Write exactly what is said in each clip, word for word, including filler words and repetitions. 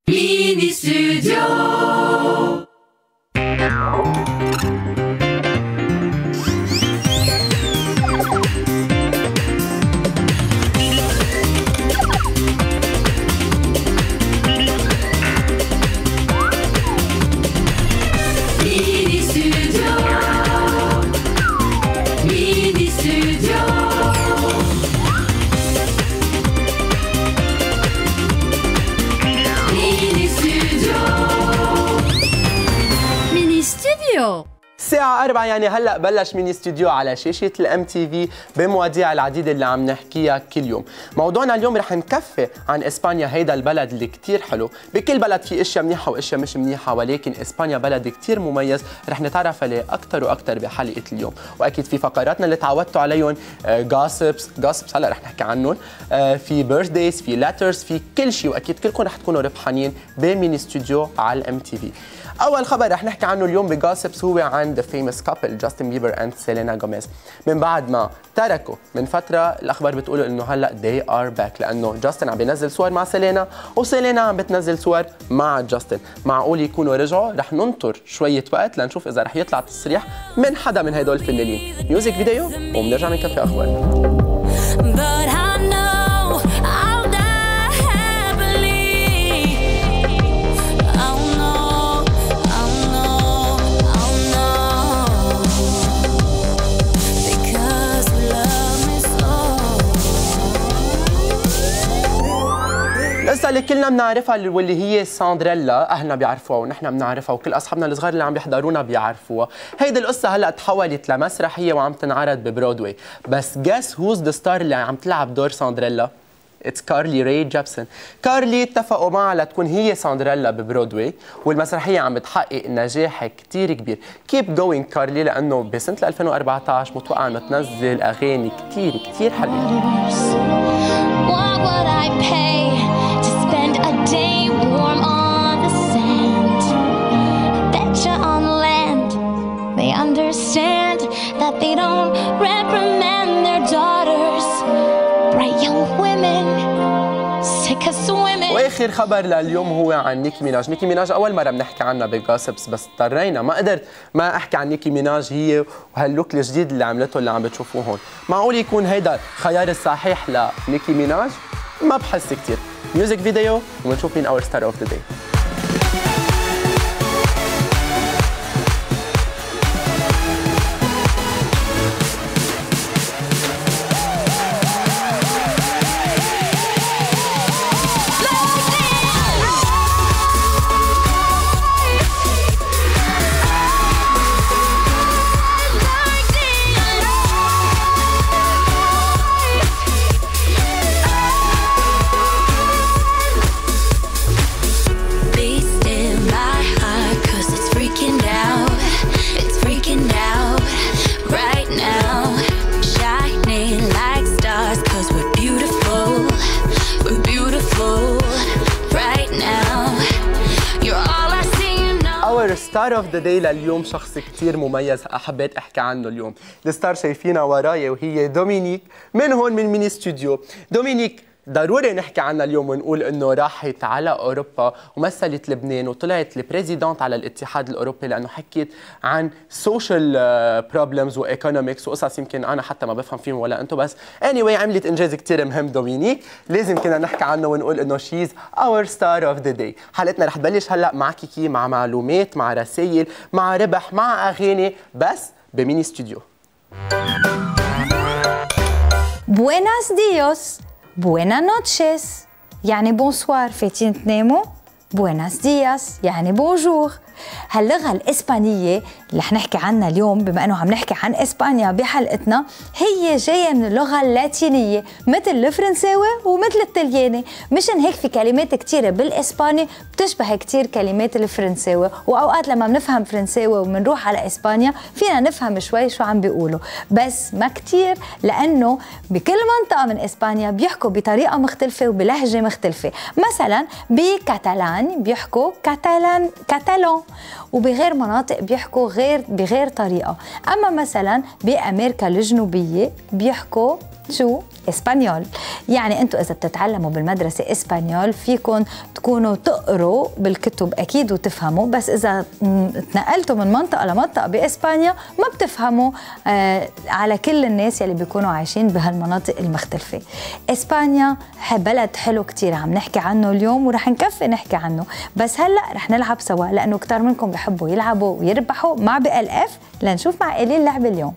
ميني ستوديو. الساعة أربعة يعني هلأ بلش ميني ستوديو على شاشة الام تي في بمواضيع العديدة اللي عم نحكيها كل يوم. موضوعنا اليوم رح نكفي عن اسبانيا، هيدا البلد اللي كتير حلو، بكل بلد في اشياء منيحة واشياء مش منيحة، ولكن اسبانيا بلد كتير مميز رح نتعرف عليه أكثر وأكثر بحلقة اليوم، وأكيد في فقراتنا اللي تعودتوا عليهم، جوسبس جوسبس هلأ رح نحكي عنهم، في بيرثدايز، في لاترز، في كل شيء، وأكيد كلكم رح تكونوا ربحانين بميني ستوديو على الام تي في. أول خبر رح نحكي عنه اليوم بجوسبس هو عن ذا فيموس كابل جاستن بيبر اند سيلينا جوميز. من بعد ما تركوا من فترة، الأخبار بتقول إنه هلا they are back، لأنه جاستن عم بينزل صور مع سيلينا وسيلينا عم بتنزل صور مع جاستن. معقول يكونوا رجعوا؟ رح ننطر شوية وقت لنشوف إذا رح يطلع تصريح من حدا من هدول الفنانين. ميوزك فيديو وبنرجع بنكفي أخبار. القصة اللي كلنا بنعرفها واللي هي ساندريلا، اهلنا بيعرفوها ونحن بنعرفها وكل اصحابنا الصغار اللي عم بيحضرونا بيعرفوها. هيدي القصة هلا تحولت لمسرحية وعم تنعرض ببرودواي، بس جاس هوز ذا ستار اللي عم تلعب دور ساندريلا؟ اتس كارلي راي جيبسون. كارلي اتفقوا معها لتكون هي ساندريلا ببرودواي، والمسرحية عم بتحقق نجاح كتير كبير. كيب جوينج كارلي، لأنه بسنة ألفين وأربعطعش متوقع إنه تنزل أغاني كتير كتير حلوة. Understand that they don't reprimand their daughters, bright young women, sick as women. واخر خبر لليوم هو عن نيكي ميناج. نيكي ميناج اول مره بنحكي عنها بجوسبس، بس اضطرينا ما قدرت ما احكي عن نيكي ميناج هي وهاللوك الجديد اللي عملته اللي عم بتشوفوه هون. معقول يكون هيدا خيار الصحيح لنيكي ميناج؟ ما بحس كثير. ميوزك فيديو وبنشوف مين اور ستار اوف ذا داي. ستار اوف ذا داي لليوم شخص كثير مميز حبيت احكي عنه اليوم. الستار شايفينها وراي وهي دومينيك من هون من ميني ستوديو. دومينيك ضروري نحكي عنها اليوم ونقول انه راحت على اوروبا ومثلت لبنان وطلعت البريزيدنت على الاتحاد الاوروبي، لانه حكيت عن سوشيال بروبلمز وايكونومكس وقصص يمكن انا حتى ما بفهم فيهم ولا انتم، بس اني anyway عملت انجاز كثير مهم دومينيك، لازم كنا نحكي عنه ونقول انه شيز اور ستار اوف ذا داي. حلقتنا رح تبلش هلا مع كيكي، مع معلومات، مع رسائل، مع ربح، مع اغاني، بس بميني ستوديو. Buenos días. Buenas noches يعني بونسوار. فايتين تناموا؟ Buenos días يعني بونجور. هاللغة الإسبانية اللي رح نحكي عنها اليوم، بما أنه عم نحكي عن إسبانيا بحلقتنا، هي جاية من اللغة اللاتينية مثل الفرنساوي ومثل الطلياني. مشان هيك في كلمات كتيرة بالإسباني بتشبه كتير كلمات الفرنساوي، وأوقات لما بنفهم فرنساوي وبنروح على إسبانيا فينا نفهم شوي شو عم بيقولوا، بس ما كتير، لأنه بكل منطقة من إسبانيا بيحكوا بطريقة مختلفة وبلهجة مختلفة. مثلا بكاتالان بيحكوا كاتالان كاتالون، وبغير مناطق بيحكوا غير بغير طريقة. أما مثلا بأمريكا الجنوبية بيحكوا شو؟ إسبانيول. يعني أنتوا إذا بتتعلموا بالمدرسة إسبانيول فيكم تكونوا تقروا بالكتب أكيد وتفهموا، بس إذا تنقلتوا من منطقة لمنطقة بإسبانيا ما بتفهموا آه على كل الناس يلي بيكونوا عايشين بهالمناطق المختلفة. إسبانيا بلد حلو كتير عم نحكي عنه اليوم ورح نكفي نحكي عنه، بس هلأ رح نلعب سوا لأنه كتار منكم بيحبوا يلعبوا ويربحوا مع بي ال اف. لنشوف مع إلي اللعبة اليوم.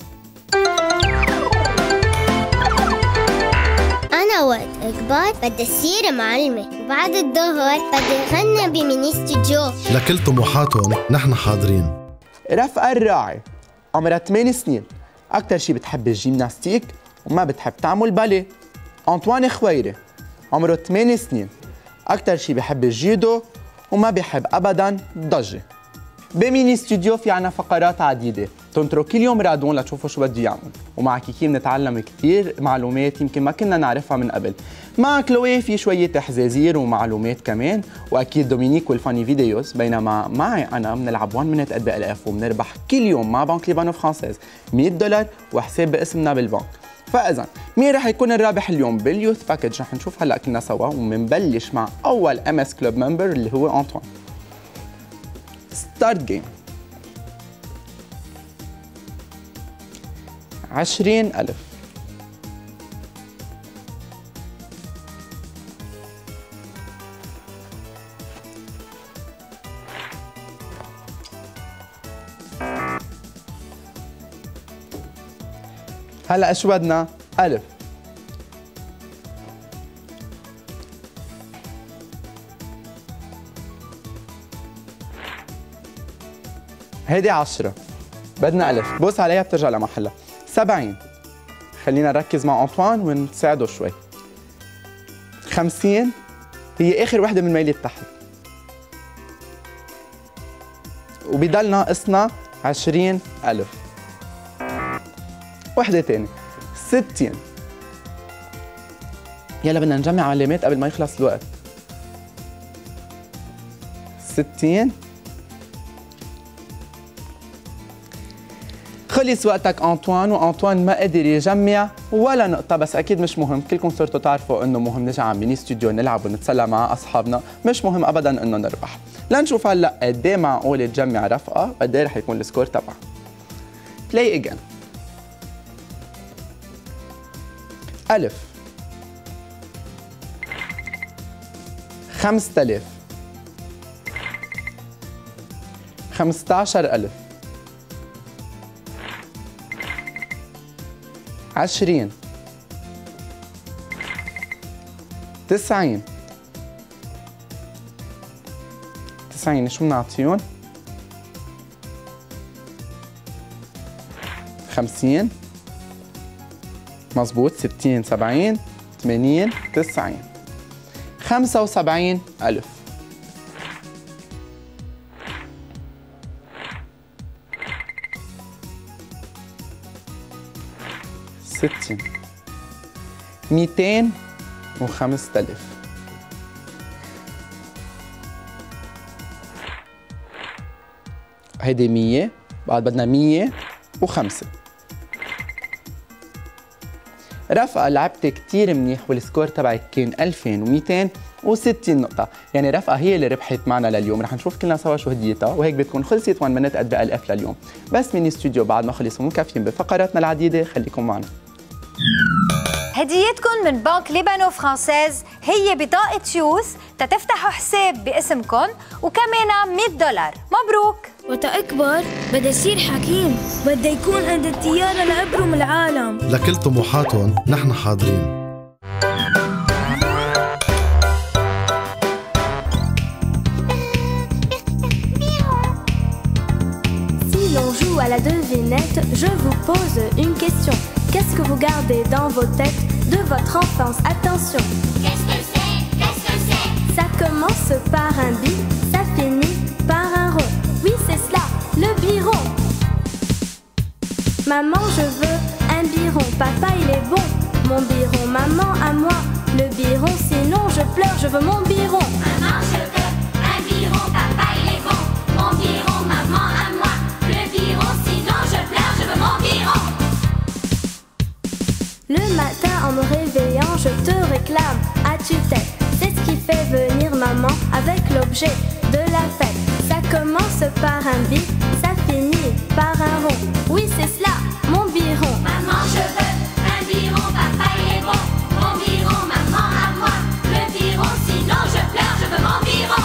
أنا وقت أكبر بدي أصير معلمة، وبعد الظهر بدي أغني بميني ستوديو. لكل طموحاتهم نحن حاضرين. رفقة الراعي عمرها ثمان سنين، أكتر شي بتحب الجيمناستيك وما بتحب تعمل باليه. أنطوان خويري عمره ثمان سنين، أكتر شي بحب الجيدو وما بيحب أبداً الضجة. بميني ستوديو في عنا فقرات عديدة، تنطروا كل يوم رادون لتشوفوا شو بده يعمل، ومع كيكي بنتعلم كثير معلومات يمكن ما كنا نعرفها من قبل. مع كلوي في شوية تحزازير ومعلومات كمان، وأكيد دومينيك والفاني فيديوز، بينما معي أنا بنلعب واحد مينيت ات بي ال اف وبنربح كل يوم مع بنك ليبانو فرانسيز مية دولار وحساب باسمنا بالبنك. فإذا مين رح يكون الرابح اليوم باليوث باكج رح نشوف هلا كلنا سوا، ومنبلش مع أول ام اس كلوب ممبر اللي هو أنطوان. ستارت جيم. عشرين ألف. هلا شو بدنا؟ ألف. هيدي عشرة، بدنا ألف، بوس عليها بترجع لمحلها. سبعين، خلينا نركز مع أنطوان ونساعده شوي. خمسين هي آخر وحدة من ميلة تحت، وبضل ناقصنا عشرين ألف. وحدة تانية. ستين، يلا بدنا نجمع علامات قبل ما يخلص الوقت. ستين. خلص وقتك أنطوان، وأنطوان ما قدر يجمع ولا نقطة، بس أكيد مش مهم، كلكم صرتوا تعرفوا إنه مهم نرجع على ميني ستوديو نلعب ونتسلى مع أصحابنا، مش مهم أبداً إنه نربح. لنشوف هلا قد إيه معقول تجمع رفقة، قد إيه رح يكون السكور تبعها. بلاي أجين. ألف. خمسة آلاف. خمسة عشر ألف. عشرين. تسعين. تسعين شو بنعطيهم؟ خمسين. مظبوط. ستين. سبعين. ثمانين. تسعين. خمسة وسبعين ألف. ستين. ميتين وخمسة آلاف. هيدي مية، بعد بدنا مية وخمسة. رفقة لعبت كتير منيح والسكور تبعك كان ألفين ومئتين وستين نقطة، يعني رفقة هي اللي ربحت معنا لليوم. رح نشوف كلنا سوا شو هديتها، وهيك بتكون خلصت واحد مينيت ات بي ال اف لليوم. بس ميني ستوديو بعد ما خلصوا مكفيين بفقراتنا العديدة، خليكم معنا. هديتكم من بنك ليبانو فرانسيز هي بطاقة يوث تتفتحوا حساب باسمكم وكمان مية دولار. مبروك. وقت أكبر بدي أصير حكيم، بدي يكون عندي الطيارة لأبرم العالم. لكل طموحاتهم نحن حاضرين. Si l'on joue à la devinette, je vous pose une question. Qu'est-ce que vous gardez dans vos têtes de votre enfance? Attention. Qu'est-ce que c'est? Qu'est-ce que c'est? Ça commence par un bi, ça finit par un rond. Oui, c'est cela, le biron. Maman, je veux un biron. Papa, il est bon, mon biron. Maman, à moi, le biron. Sinon, je pleure, je veux mon biron. Maman, je veux un biron. Papa, il est bon, mon biron. je te réclame à tue-tête. C'est ce qui fait venir maman avec l'objet de la fête. Ça commence par un bi, ça finit par un rond. Oui, c'est cela, mon biron. Maman, je veux un biron, papa il est bon. Mon biron, maman à moi. Le biron, sinon je pleure, je veux mon biron.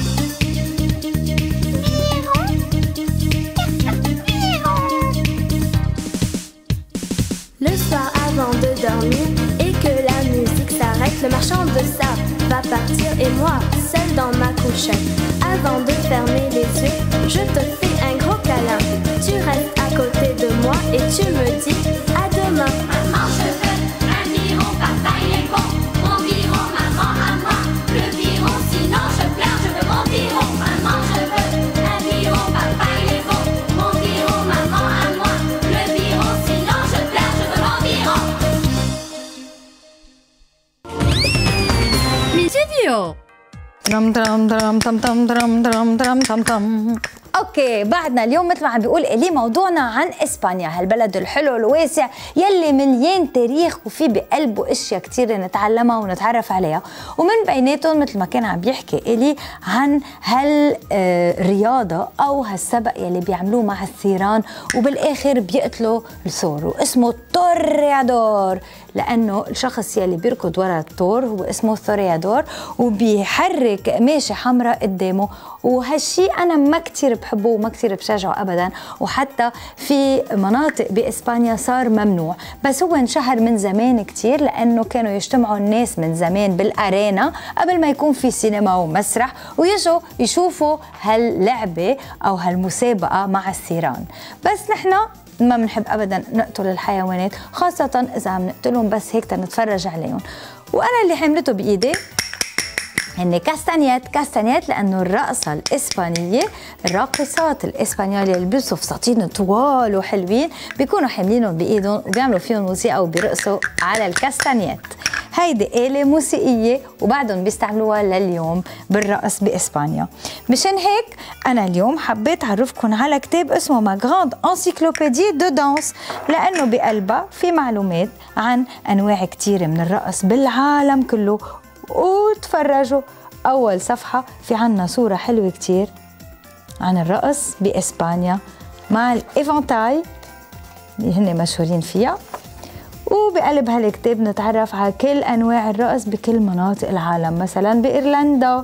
Le soir avant de dormir et que la musique s'arrête, le marchand de sable va partir et moi, seule dans ma couchette. Avant de fermer les yeux, je te fais un gros câlin. Tu restes à côté de moi et tu me dis à demain. Maman, je veux un biron, papa il est bon. Mon biron, maman à moi. Le biron, sinon je pleure, je veux mon biron. Maman, je veux un biron, papa il est bon. Mon biron, maman à moi. Le biron, sinon je pleure, je veux mon biron. فيديو درم درم درم تم تم درم درم درم تم تم. اوكي، بعدنا اليوم مثل ما عم بيقول الي موضوعنا عن اسبانيا، هالبلد الحلو الواسع يلي مليان تاريخ وفي بقلبه اشياء كثير نتعلمها ونتعرف عليها، ومن بيناتهم مثل ما كان عم بيحكي الي عن هالرياضه او هالسبق يلي بيعملوه مع الثيران وبالاخر بيقتلوا الثور، واسمه توريادور لانه الشخص يلي بيركض ورا الثور هو اسمه ثوريادور وبيحرك قماشه حمراء قدامه، وهالشيء انا ما كثير بحبه وما كثير بشجعه ابدا، وحتى في مناطق باسبانيا صار ممنوع، بس هو انشهر من زمان كثير لانه كانوا يجتمعوا الناس من زمان بالارينا قبل ما يكون في سينما ومسرح ويجوا يشوفوا هاللعبه او هالمسابقه مع الثيران. بس نحن ما بنحب ابدا نقتل الحيوانات، خاصه اذا عم نقتلهم بس هيك تنتفرج عليهم. وانا اللي حملته بايدي هن كاستانيات، كاستانيات لانه الرقصه الاسبانيه، الراقصات الاسبانيول اللي بيلبسوا فساتين طوال وحلوين بيكونوا حاملينهم بايدهم وبيعملوا فيهم موسيقى وبيرقصوا على الكاستانيات. هيدي آلة موسيقية وبعدهم بيستعملوها لليوم بالرقص بإسبانيا. مشان هيك أنا اليوم حبيت أعرفكم على كتاب اسمه ما غراند انسيكلوبيدي دو دانس، لأنه بقلبها في معلومات عن أنواع كتير من الرقص بالعالم كله. وتفرجوا أول صفحة في عنا صورة حلوة كتير عن الرقص بإسبانيا مع الإيفانتاي اللي هن مشهورين فيها، وبقلب هالكتاب نتعرف على كل أنواع الرقص بكل مناطق العالم، مثلا بإيرلندا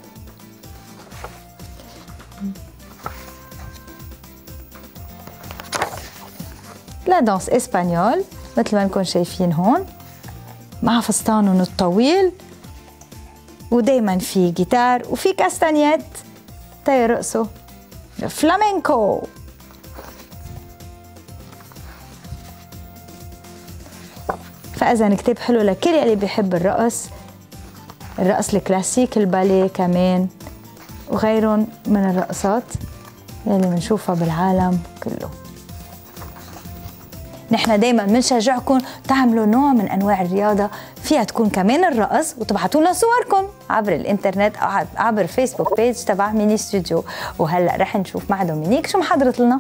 لا دانس إسبانيول مثل ما نكون شايفين هون مع فستانهم الطويل، ودايما في جيتار وفي كاستانيات تيرقصوا فلامينكو. فإذا كتاب حلو لكل اللي بيحب الرقص، الرقص الكلاسيك، الباليه كمان وغيرهم من الرقصات اللي بنشوفها بالعالم كله. نحن دايما بنشجعكم تعملوا نوع من انواع الرياضه فيها تكون كمان الرقص، وتبعتوا لنا صوركم عبر الانترنت او عبر فيسبوك بيج تبع ميني استوديو. وهلا رح نشوف مع دومينيك شو محضرت لنا.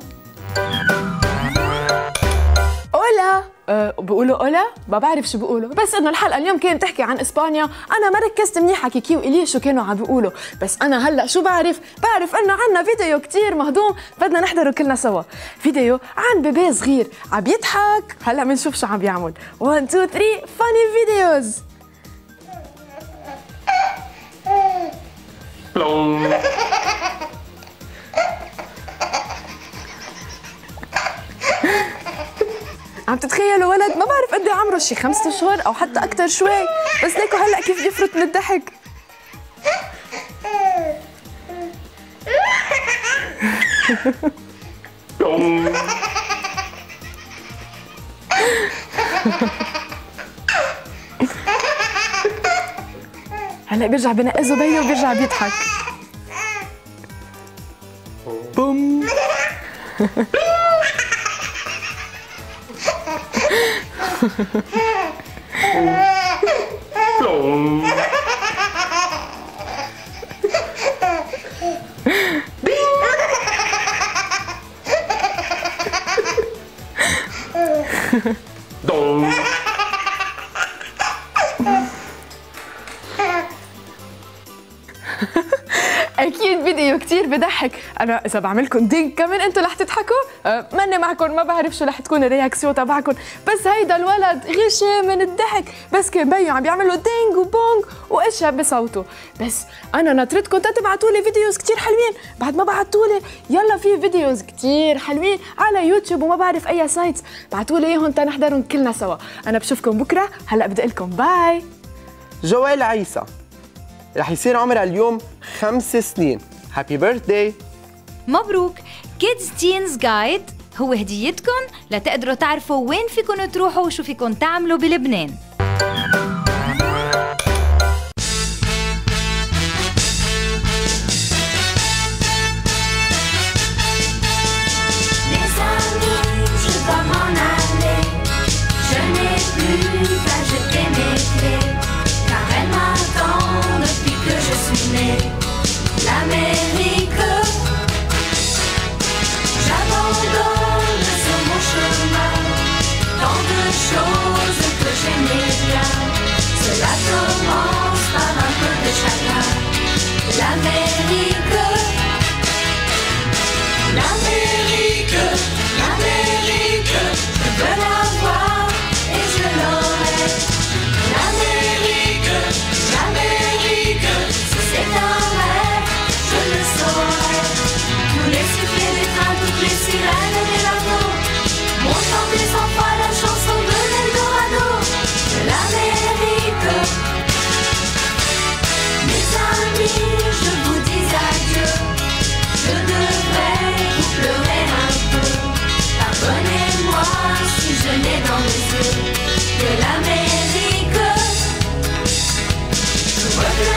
اولا أه بقولوا اولا ما بعرف شو بقولوا، بس انه الحلقه اليوم كانت تحكي عن اسبانيا، انا ما ركزت منيح على كيكي والي شو كانوا عم بيقولوا، بس انا هلا شو بعرف؟ بعرف انه عنا فيديو كتير مهضوم بدنا نحضره كلنا سوا، فيديو عن بيبي صغير عم يضحك. هلا بنشوف شو عم بيعمل. واحد اثنين ثلاثة فاني فيديوز. عم تتخيلوا ولد ما بعرف قد ايه عمره، شي خمسة اشهر او حتى اكثر شوي، بس ليكوا هلا كيف بيفرط من الضحك. هلا بيرجع بنقزه بيه وبيرجع بيضحك. بوم. اكيد فيديو كتير بضحك. انا اذا بعملكم دينج كمان انتوا رح تضحكوا. أه ماني معكم، ما بعرف شو رح تكون الرياكسيون تبعكم، بس هيدا الولد غشي من الضحك، بس كان بيو عم بيعملوا دينج وبونج واشياء بصوته. بس انا ناطرتكم تبعتوا لي فيديوز كتير حلوين. بعد ما بعتوا لي يلا في فيديوز كتير حلوين على يوتيوب وما بعرف اي سايتس، بعتوا لي اياهم تنحضرهم كلنا سوا. انا بشوفكم بكره، هلا بدي لكم باي. جوال عيسى رح يصير عمرها اليوم خمس سنين. هابي بيرثداي. مبروك. كيدز تينز جايد هو هديتكم لتقدروا تعرفوا وين فيكم تروحوا وشو فيكم تعملوا بلبنان. L'Amérique, j'abandonne sur mon chemin tant de choses que j'aimais bien. Cela commence par un peu de chagrin. L'Amérique, l'Amérique, l'Amérique, je veux la voir et je l'aurai. L'Amérique, l'Amérique, si c'est un rêve, je le saurai. Tous les sifflets des trains, toutes les sirènes des bateaux m'ont chanté cent fois la chanson de l'Eldorado, de l'Amérique. Mes amis, je vous dis adieu. Je devrais vous pleurer un peu. Pardonnez-moi si je n'ai dans les yeux que l'Amérique. Je veux